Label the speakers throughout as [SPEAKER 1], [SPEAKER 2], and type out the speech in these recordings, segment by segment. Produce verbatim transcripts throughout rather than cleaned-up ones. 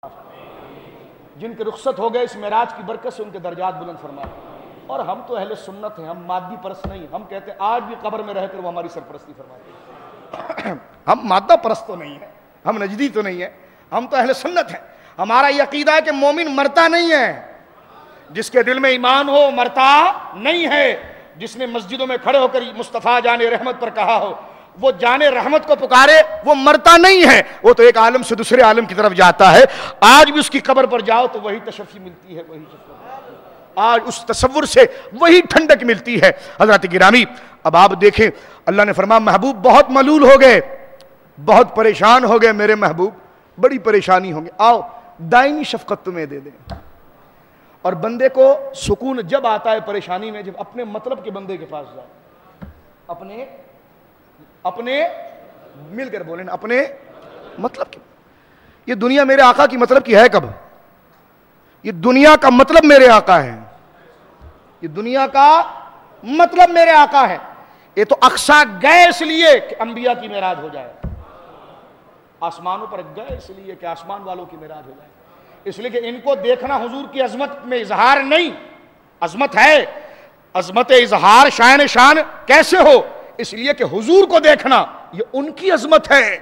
[SPEAKER 1] جن کے رخصت ہو گئے اس معراج کی برکت سے ان کے درجات بلند فرما. اور ہم تو اہل سنت ہیں, ہم مادی پرست نہیں. ہم کہتے ہیں آج بھی قبر میں رہ کر وہ ہماری سرپرستی فرماتے ہیں. ہم مادہ پرست تو نہیں ہیں, ہم نجدی تو نہیں ہیں, ہم تو اہل سنت ہیں. ہمارا یہ عقیدہ ہے کہ مومن مرتا نہیں ہے, جس کے دل میں ایمان ہو مرتا نہیں ہے. جس نے مسجدوں میں کھڑے ہو کر مصطفیٰ جان رحمت پر کہا ہو, وہ جان رحمت کو پکارے, وہ مرتا نہیں ہے. وہ تو ایک عالم سے دوسرے عالم کی طرف جاتا ہے. آج بھی اس کی قبر پر جاؤ تو وہی تشفی ملتی ہے, وہی آج اس تصور سے وہی ٹھنڈک ملتی ہے. حضرات گرامی, اب آپ دیکھیں اللہ نے فرمایا محبوب بہت ملول ہو گئے, بہت پریشان ہو گئے میرے محبوب, بڑی پریشانی ہوں گے, آؤ دائمی شفقت تمہیں دے دیں. اور بندے کو سکون جب آتا ہے پریشانی میں, جب اپنے مطلب کے بندے کے پاس جائے. اپنے اپنے مل کر بولیں, اپنے مطلب کی. یہ دنیا میرے آقا کی مطلب کی ہے کب؟ یہ دنیا کا مطلب میرے آقا ہے, یہ دنیا کا مطلب میرے آقا ہے. یہ تو اقصا گئے اس لیے کہ انبیاء کی معراج ہو جائے, آسمانوں پر گئے اس لیے کہ آسمان والوں کی معراج ہو جائے. اس لیے کہ ان کو دیکھنا حضور کی عظمت میں اظہار نہیں, عظمت ہے, عظمت اظہار شان شان کیسے ہو؟ اس لیے کہ حضور کو دیکھنا یہ ان کی عظمت ہے.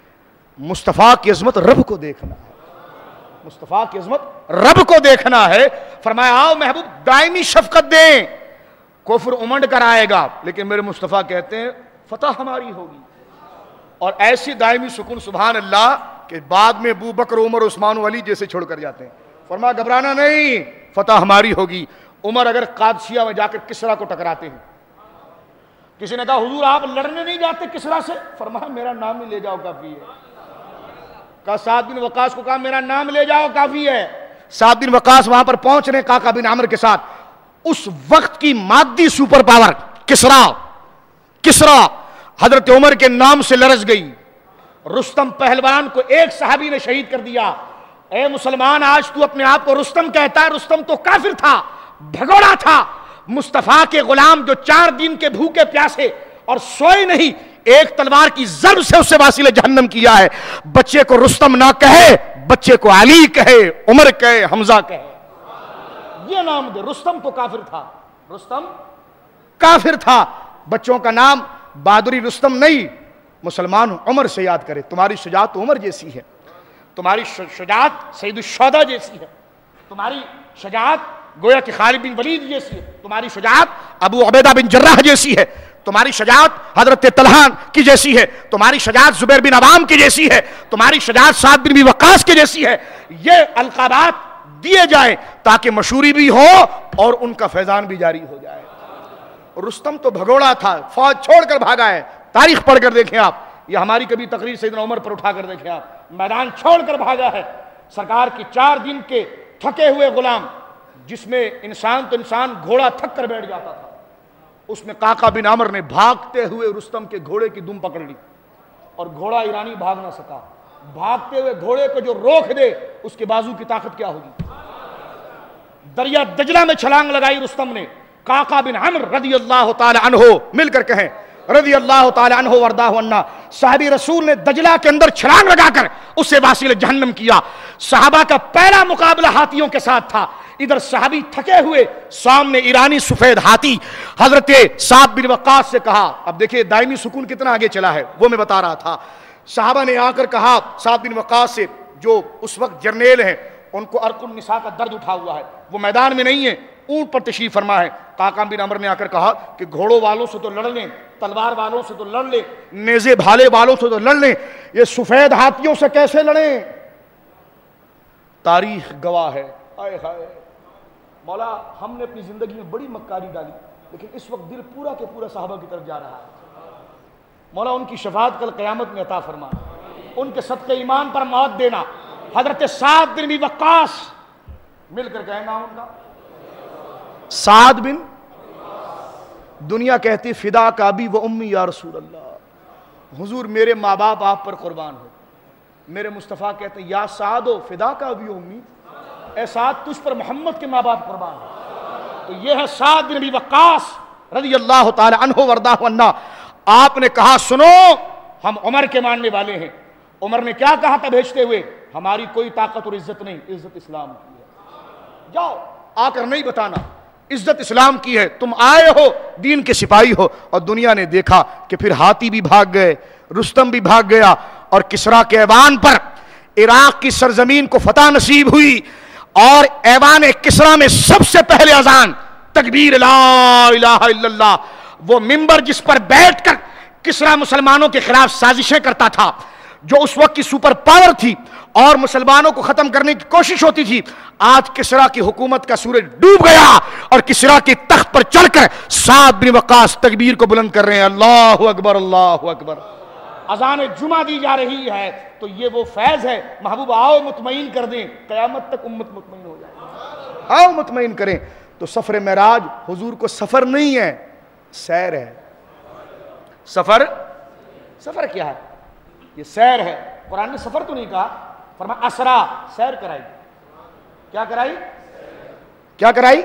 [SPEAKER 1] مصطفیٰ کی عظمت رب کو دیکھنا ہے, مصطفیٰ کی عظمت رب کو دیکھنا ہے. فرمایا آؤ محبوب دائمی شفقت دیں. کفر امنڈ کر آئے گا, لیکن میرے مصطفیٰ کہتے ہیں فتح ہماری ہوگی. اور ایسی دائمی سکون سبحان اللہ کہ بعد میں ابو بکر عمر عثمان و علی جیسے چھوڑ کر جاتے ہیں. فرمایا گھبرانا نہیں, فتح ہماری ہوگی. عمر اگر قادسیہ میں جا کر کسرا کو ٹکراتے ہیں, کسی نے کہا حضور آپ لڑنے نہیں جاتے کسرا سے؟ فرمایا میرا نام ہی لے جاؤ کافی ہے. کہا سعد بن وقاص کو کہا میرا نام لے جاؤ کافی ہے. سعد بن وقاص وہاں پر پہنچ رہے قعقاع بن عامر کے ساتھ. اس وقت کی مادی سپر پاور کسرا, کسرا حضرت عمر کے نام سے لرز گئی. رستم پہلوان کو ایک صحابی نے شہید کر دیا. اے مسلمان آج تو اپنے آپ کو رستم کہتا ہے, رستم تو کافر تھا, بھگوڑا تھا. مصطفیٰ کے غلام جو چار دن کے بھوکے پیاسے اور سوئے نہیں, ایک تلوار کی ضرب سے اسے واصل جہنم کیا ہے. بچے کو رستم نہ کہے, بچے کو علی کہے, عمر کہے, حمزہ کہے, یہ نام دے. رستم تو کافر تھا, رستم کافر تھا. بچوں کا نام بہادری رستم نہیں, مسلمان عمر سے یاد کرے. تمہاری شجاعت تو عمر جیسی ہے, تمہاری شجاعت سید الشہداء جیسی ہے, تمہاری شجاعت گویا کہ خالد بن ولید جیسی ہے, تمہاری شجاعت ابو عبیدہ بن جراح جیسی ہے, تمہاری شجاعت حضرت طلحہ کی جیسی ہے, تمہاری شجاعت زبیر بن عوام کی جیسی ہے, تمہاری شجاعت سعد بن ابی وقاص کی جیسی ہے. یہ القابات دیے جائیں تاکہ مشہوری بھی ہو اور ان کا فیضان بھی جاری ہو جائے. رستم تو بھگوڑا تھا, فوج چھوڑ کر بھاگا ہے. تاریخ پڑھ کر دیکھیں آپ, یہ ہماری کبھی تقریر سیدنا عمر پر اٹھا کر دیکھیں آپ, میدان چھوڑ کر بھاگا ہے. سرکار کی چار دن کے تھکے ہوئے غلام, جس میں انسان تو انسان گھوڑا تھک کر بیٹھ جاتا تھا, اس میں قعقاع بن عامر نے بھاگتے ہوئے رستم کے گھوڑے کی دم پکڑ لی اور گھوڑا ایرانی بھاگ نہ سکا. بھاگتے ہوئے گھوڑے کو جو روک دے اس کے بازو کی طاقت کیا ہوگی. دریا دجلہ میں چھلانگ لگائی رستم نے. قعقاع بن عامر رضی اللہ تعالی عنہ, مل کر کہیں رضی اللہ تعالی عنہ ورداہ عنہ, صحابی رسول نے دجلہ کے اندر چھلانگ لگا کر اسے واصل جہنم کیا. صحابہ کا پہلا مقابلہ ہاتھیوں کے ساتھ تھا. ادھر صحابی تھکے ہوئے, سامنے ایرانی سفید ہاتھی. حضرت سعد بن وقاص سے کہا, اب دیکھیں دائمی سکون کتنا آگے چلا ہے, وہ میں بتا رہا تھا. صحابہ نے آ کر کہا سعد بن وقاص سے, جو اس وقت جرنیل ہیں, ان کو عرق النساء کا درد اٹھا ہوا ہے, وہ میدان میں نہیں ہے, اونٹ پر تشریف فرما ہے. قعقاع بن عامر نے آ کر کہا کہ گھوڑوں والوں سے تو لڑ لیں, تلوار والوں سے تو لڑ لیں, نیزے بھالے والوں سے تو لڑ لیں, یہ سفید ہاتھیوں سے کیسے لڑیں؟ تاریخ گواہ ہے. آئے ہائے مولا, ہم نے اپنی زندگی میں بڑی مکاری ڈالی, لیکن اس وقت دل پورا کے پورا صحابہ کی طرف جا رہا ہے. مولا ان کی شفاعت کل قیامت میں عطا فرما, ان کے صدقے ایمان پر موت دینا. حضرت سعد بن ابی وقاص, مل کر کہنا ان کا سعد بن, دنیا کہتی فدا کا ابی و امی یا رسول اللہ, حضور میرے ماں باپ آپ پر قربان ہو. میرے مصطفیٰ کہتے ہیں یا سعد و فدا کا ابی و امی, اے سعد تجھ پر محمد کے ماں باپ قربان ہو. تو یہ ہے سعد بن ابی وقاص رضی اللہ تعالی عنہ ورداہ عنہ. آپ نے کہا سنو ہم عمر کے ماننے والے ہیں. عمر نے کیا کہا تھا بھیجتے ہوئے, ہماری کوئی طاقت اور عزت نہیں، عزت اسلام کی ہے۔ جاؤ آ کر نہیں بتانا، عزت اسلام کی ہے، تم آئے ہو دین کے سپاہی ہو۔ اور دنیا نے دیکھا کہ پھر ہاتھی بھی بھاگ گئے، رستم بھی بھاگ گیا، اور کسریٰ کے ایوان پر عراق کی سرزمین کو فتح نصیب ہوئی، اور ایوان کسریٰ میں سب سے پہلے اذان تکبیر لا الہ الا اللہ، وہ منبر جس پر بیٹھ کر کسریٰ مسلمانوں کے خلاف سازشیں کرتا تھا، جو اس وقت کی سپر پاور تھی اور مسلمانوں کو ختم کرنے کی کوشش ہوتی تھی، آج کسریٰ کی حکومت کا سورج ڈوب گیا اور کسریٰ کی تخت پر چڑھ کر سعد بن وقاص تکبیر کو بلند کر رہے ہیں، اللہ اکبر اللہ اکبر۔ اذان جمعہ دی جا رہی ہے تو یہ وہ فیض ہے، محبوب آؤ مطمئن کر دیں، قیامت تک امت مطمئن ہو جائے، آؤ مطمئن کریں۔ تو سفر معراج حضور کو سفر نہیں ہے، سیر ہے۔ سفر سفر کیا ہے؟ یہ سیر ہے۔ قرآن نے سفر تو نہیں کہا، فرمایا اسرا، سیر کرائی۔ کیا کرائی؟ کیا کرائی؟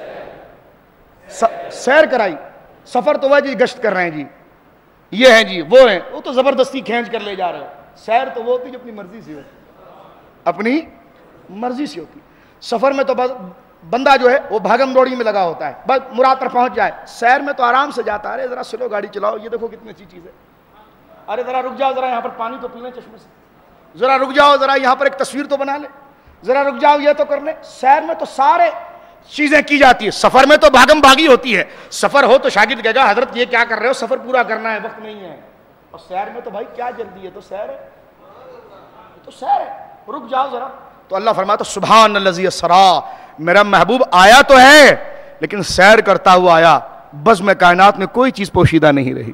[SPEAKER 1] سیر کرائی۔ سفر تو وہ جی گشت کر رہے ہیں جی، یہ ہیں جی، وہ ہیں، وہ تو زبردستی کھینچ کر لے جا رہے ہو۔ سیر تو وہ ہوتی جو اپنی مرضی سے ہوتی، اپنی مرضی سے ہوتی۔ سفر میں تو بندہ جو ہے وہ بھاگم دوڑی میں لگا ہوتا ہے، بس مراد پر پہنچ جائے۔ سیر میں تو آرام سے جاتا ہے، ارے ذرا سلو گاڑی چلاؤ، یہ دیکھو کتنی اچھی چیز ہے، ارے ذرا رک جاؤ، ذرا یہاں پر پانی تو پی لیں چشمے سے، ذرا رک جاؤ، ذرا یہاں پر ایک تصویر تو بنا لیں، ذرا رک جاؤ یہ تو کر لیں۔ سیر میں تو سارے چیزیں کی جاتی ہے، سفر میں تو بھاگم بھاگی ہوتی ہے۔ سفر ہو تو شاگرد کہے گا حضرت یہ کیا کر رہے ہو، سفر پورا کرنا ہے، وقت نہیں ہے۔ اور سیر میں تو بھائی کیا جلدی ہے، تو سیر ہے، تو سیر ہے، رک جاؤ ذرا۔ تو اللہ فرماتا سبحان الذی اسریٰ، میرا محبوب آیا تو ہے لیکن سیر کرتا ہوا آیا، بزم کائنات میں کوئی چیز پوشیدہ نہیں رہی۔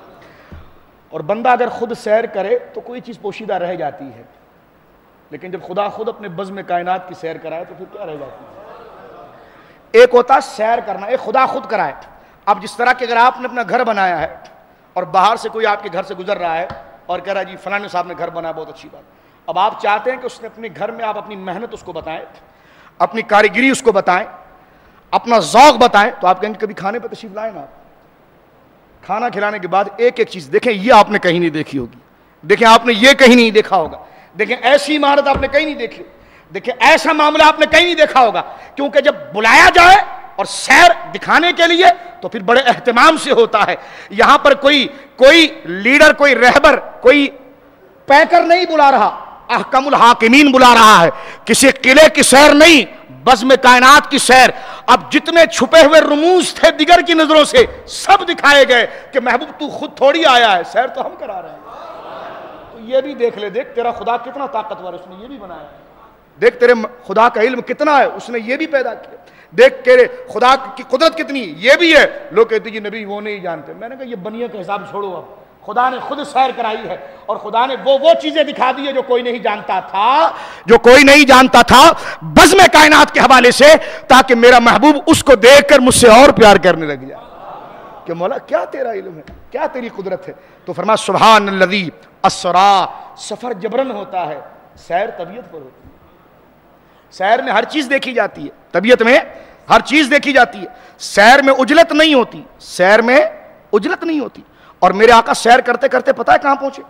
[SPEAKER 1] اور بندہ اگر خود سیر کرے تو کوئی چیز پوشیدہ رہ جاتی ہے، لیکن جب خدا خود اپنے بزم کائنات کی سیر کرائے تو پھر کیا رہ جاتی ہے؟ ایک ہوتا ہے سیر کرنا، ایک خدا خود کرائے۔ اب جس طرح کہ اگر آپ نے اپنا گھر بنایا ہے اور باہر سے کوئی آپ کے گھر سے گزر رہا ہے اور کہہ رہا ہے جی فلانے صاحب نے گھر بنایا، بہت اچھی بات، اب آپ چاہتے ہیں کہ اس نے اپنے گھر میں آپ اپنی محنت اس کو بتائیں، اپنی کاریگری اس کو بتائیں، اپنا ذوق بتائیں، تو آپ کہیں گے کبھی کھانے پہ تشریف لائیں نا۔ کھانا کھلانے کے بعد ایک ایک چیز دیکھیں، یہ آپ نے کہیں نہیں دیکھی ہوگی، دیکھیں آپ نے یہ کہیں نہیں دیکھا ہوگا، دیکھیں ایسی عمارت آپ نے کہیں نہیں دیکھی، دیکھیں ایسا معاملہ آپ نے کہیں نہیں دیکھا ہوگا، کیونکہ جب بلایا جائے اور سیر دکھانے کے لیے تو پھر بڑے اہتمام سے ہوتا ہے۔ یہاں پر کوئی کوئی لیڈر، کوئی رہبر، کوئی پیکر نہیں بلا رہا، احکم الحاکمین بلا رہا ہے، کسی قلعے کی سیر نہیں، بزم کائنات کی سیر۔ اب جتنے چھپے ہوئے رموز تھے دیگر کی نظروں سے سب دکھائے گئے کہ محبوب تو خود تھوڑی آیا ہے، سیر تو ہم کرا رہے ہیں۔ تو یہ بھی دیکھ لے، دیکھ تیرا خدا کتنا طاقتور ہے، اس نے یہ بھی بنایا، دیکھ تیرے خدا کا علم کتنا ہے، اس نے یہ بھی پیدا کیا، دیکھ تیرے خدا کی قدرت کتنی، یہ بھی ہے۔ لوگ کہتے ہیں نبی وہ نہیں جانتے، میں نے کہا یہ بنیے کا حساب چھوڑو، اب خدا نے خود سیر کرائی ہے اور خدا نے وہ وہ چیزیں دکھا دی ہے جو کوئی نہیں جانتا تھا، جو کوئی نہیں جانتا تھا بزم کائنات کے حوالے سے، تاکہ میرا محبوب اس کو دیکھ کر مجھ سے اور پیار کرنے لگ جائے کہ مولا کیا تیرا علم ہے، کیا تیری قدرت ہے۔ تو فرمایا سبحان الذی اسریٰ، سفر جبرن ہوتا ہے، سیر طبیعت پر ہوتی ہے۔ سیر میں ہر چیز دیکھی جاتی ہے، طبیعت میں ہر چیز دیکھی جاتی ہے، سیر میں اجلت نہیں ہوتی، سیر میں اجلت نہیں ہوتی۔ اور میرے آقا سیر کرتے کرتے پتہ ہے کہاں پہنچے؟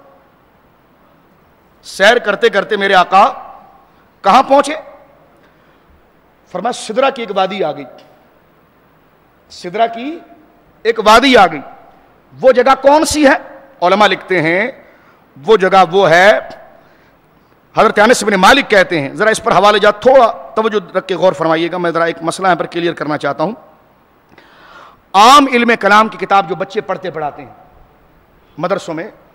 [SPEAKER 1] سیر کرتے کرتے میرے آقا کہاں پہنچے؟ فرمایا سدرہ کی ایک وادی آ گئی، سدرہ کی ایک وادی آ گئی۔ وہ جگہ کون سی ہے؟ علماء لکھتے ہیں وہ جگہ وہ ہے، حضرت انس بن مالک کہتے ہیں، ذرا اس پر حوالے جات تھوڑا توجہ رکھ کے غور فرمائیے گا، میں ذرا ایک مسئلہ یہاں پر کلیئر کرنا چاہتا ہوں۔ عام علم کلام کی کتاب جو بچے پڑھتے پڑھاتے ہیں مدرسوں میں،